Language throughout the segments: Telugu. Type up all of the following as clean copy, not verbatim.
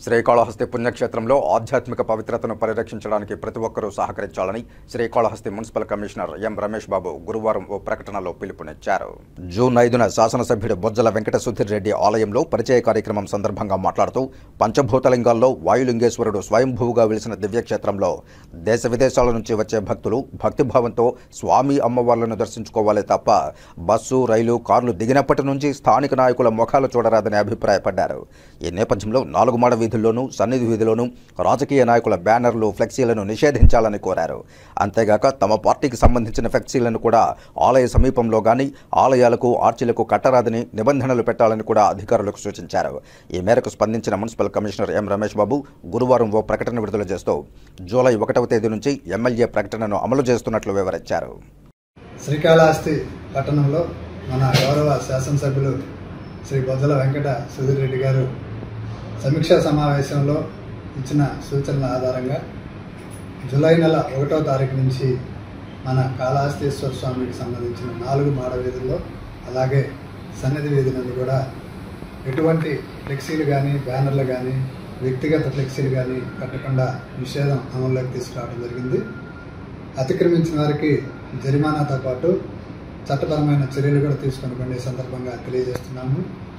శ్రీకాళహస్తి పుణ్యక్షేత్రంలో ఆధ్యాత్మిక పవిత్రతను పరిరక్షించడానికి ప్రతి ఒక్కరూ సహకరించాలని Srikalahasti municipal commissioner M Ramesh Babu గురువారం ఓ ప్రకటనలో పిలుపునిచ్చారు. జూన్ 5న శాసనసభ్యుడు బొజ్జల వెంకట సుధీర్ రెడ్డి ఆలయంలో పరిచయ కార్యక్రమం సందర్భంగా మాట్లాడుతూ పంచభూతలింగాల్లో వాయులింగేశ్వరుడు స్వయంభూగా వెలిసిన దివ్యక్షేత్రంలో దేశ విదేశాల నుంచి వచ్చే భక్తులు భక్తిభావంతో స్వామి అమ్మవార్లను దర్శించుకోవాలే తప్ప బస్సు, రైలు, కార్లు దిగినప్పటి నుంచి స్థానిక నాయకుల ముఖాలు చూడరాదని అభిప్రాయపడ్డారు. ఈ నేపథ్యంలో 4 మాడ వీధుల్లోనూ సన్నిధి వీధిలోనూ రాజకీయ నాయకుల బ్యానర్లు, ఫ్లెక్సీలను నిషేధించాలని కోరారు. అంతేగాక తమ పార్టీకి సంబంధించిన ఫ్లెక్సీలను కూడా ఆలయ సమీపంలో గానీ ఆలయాలకు, ఆర్చీలకు కట్టరాదని నిబంధనలు పెట్టాలని కూడా అధికారులకు సూచించారు. ఈ మేరకు స్పందించిన municipal commissioner M Ramesh Babu గురువారం ఓ ప్రకటన విడుదల చేస్తూ జూలై 1వ తేదీ నుంచి ఎమ్మెల్యే ప్రకటనను అమలు చేస్తున్నట్లు వివరించారు. శ్రీకాళహస్తి పట్టణంలో మన గౌరవ శాసనసభ్యులు శ్రీ బొజ్జల వెంకట సుధీర్ రెడ్డి గారు సమీక్షా సమావేశంలో ఇచ్చిన సూచనల ఆధారంగా జూలై నెల 1వ తారీఖు నుంచి మన కాళహస్తీశ్వర స్వామికి సంబంధించిన 4 మాడ వీధుల్లో అలాగే సన్నిధి వీధి నుండి కూడా ఎటువంటి ఫ్లెక్సీలు కానీ, బ్యానర్లు కానీ, వ్యక్తిగత ఫ్లెక్సీలు కానీ కట్టకుండా నిషేధం అమల్లోకి తీసుకురావడం జరిగింది. అతిక్రమించిన వారికి జరిమానాతో పాటు చట్టపరమైన చర్యలు కూడా తీసుకొని సందర్భంగా తెలియజేస్తున్నాము.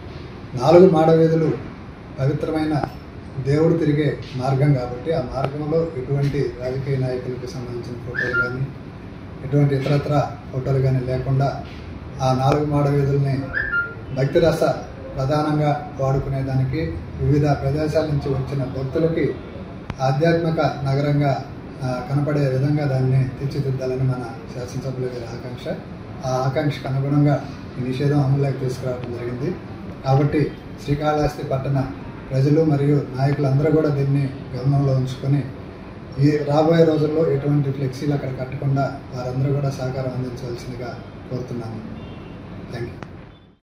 4 మాడ వీధులు పవిత్రమైన దేవుడు తిరిగే మార్గం కాబట్టి ఆ మార్గంలో ఎటువంటి రాజకీయ నాయకులకు సంబంధించిన ఫోటోలు కానీ, ఎటువంటి ఇతరత్ర ఫోటోలు కానీ లేకుండా ఆ 4 మాడ వీధుల్ని భక్తిరస ప్రధానంగా వాడుకునేదానికి, వివిధ ప్రదేశాల నుంచి వచ్చిన భక్తులకి ఆధ్యాత్మిక నగరంగా కనపడే విధంగా దాన్ని తీర్చిదిద్దాలని మన శాసనసభ్యుల గారి ఆకాంక్ష. ఆ ఆకాంక్షకు అనుగుణంగా ఈ నిషేధం అమలులోకి తీసుకురావడం జరిగింది. కాబట్టి శ్రీకాళహస్తి పట్టణ ప్రజలు మరియు నాయకులందరూ కూడా దీన్ని గమనంలో ఉంచుకొని ఈ రాబోయే రోజుల్లో ఎటువంటి ఫ్లెక్సీలు అక్కడ కట్టకుండా వారందరూ కూడా సహకారం అందించవలసిందిగా కోరుతున్నాను. Thank you.